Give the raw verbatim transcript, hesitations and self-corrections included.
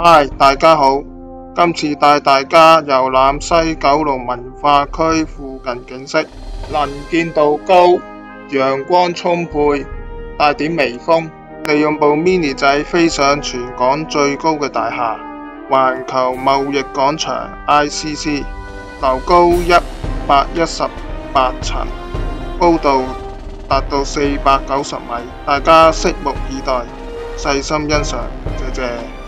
嗨，大家好，今次帶大家遊覽西九龍文化區附近景色，能見度高，陽光充沛，帶點微風，利用部 mini 仔飛上全港最高嘅大廈——環球貿易廣場 I C C， 樓高一百一十八層，高度達到四百九十米，大家拭目以待，細心欣賞，謝謝。